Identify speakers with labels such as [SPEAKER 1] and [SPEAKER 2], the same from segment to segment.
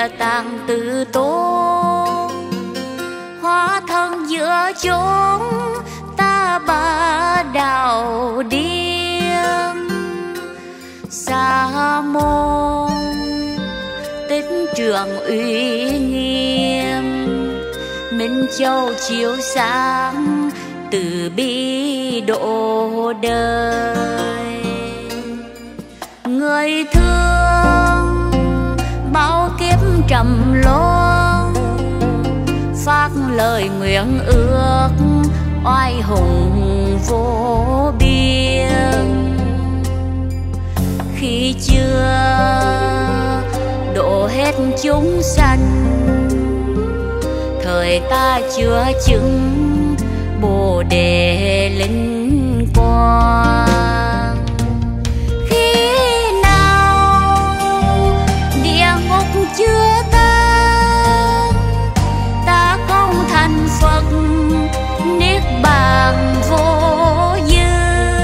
[SPEAKER 1] địa tạng từ tốn, hóa thân giữa chốn ta ba đạo điên. Sa môn tích trường uy nghiêm, Minh Châu chiếu sáng từ bi độ đời. Người thương bao kiếp trầm luân, phát lời nguyện ước oai hùng vô biên. Khi chưa độ hết chúng sanh, thời ta chưa chứng Bồ Đề linh quang. Khi nào địa ngục chưa tan, ta không thành Phật niết bàn vô dư.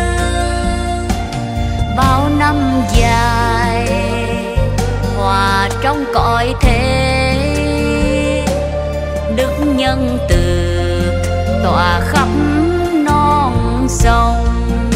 [SPEAKER 1] Bao năm dài hòa trong cõi thế, đức nhân từ tỏa khắp non sông.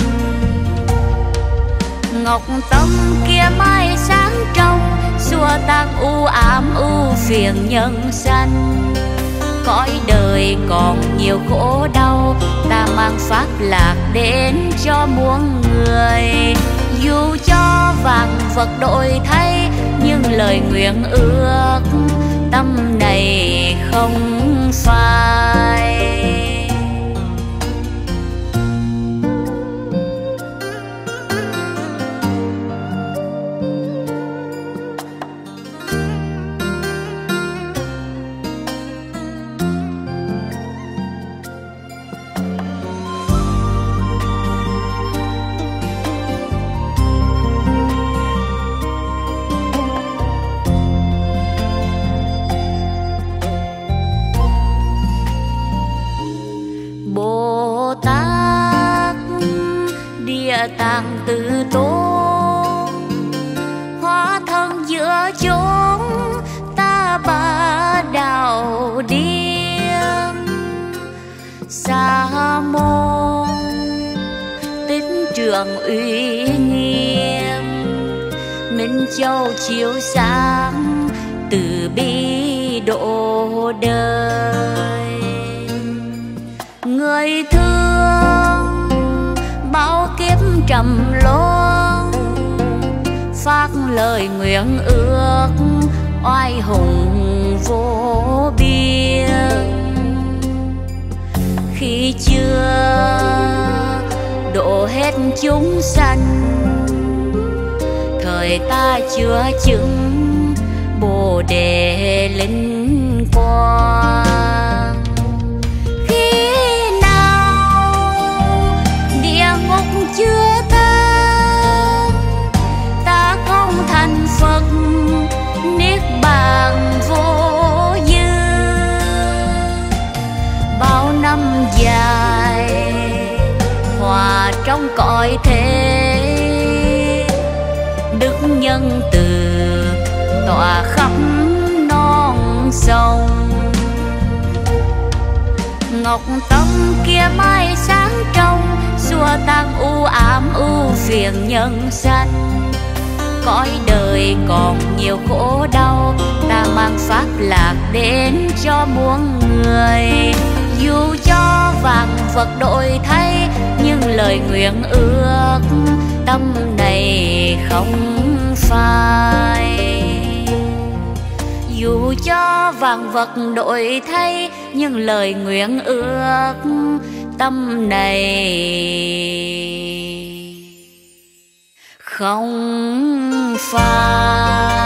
[SPEAKER 1] Ngọc tâm kia mai sáng trong, xua tan u ám ưu phiền nhân sanh. Cõi đời còn nhiều khổ đau, ta mang pháp lạc đến cho muôn người. Dù cho vạn vật đổi thay, nhưng lời nguyện ước tâm này không phai. Địa tạng từ tốn, hóa thân giữa chốn ta ba đạo điên. Sa môn tích trường uy nghiêm, Minh Châu chiếu sáng từ bi độ đời. Người thương bao kiếp trầm luân, phát lời nguyện ước oai hùng vô biên. Khi chưa độ hết chúng sanh, thời ta chưa chứng Bồ Đề linh quang. Chưa tan, ta không thành Phật niết bàn vô dư. Bao năm dài hòa trong cõi thế, đức nhân từ tỏa khắp non sông. Ngọc tâm kia mai sáng trong, xua tan u ám ưu phiền nhân sanh. Cõi đời còn nhiều khổ đau, ta mang pháp lạc đến cho muôn người. Dù cho vạn vật đổi thay, nhưng lời nguyện ước tâm này không phai. Dù cho vạn vật đổi thay, nhưng lời nguyện ước tâm này không phai.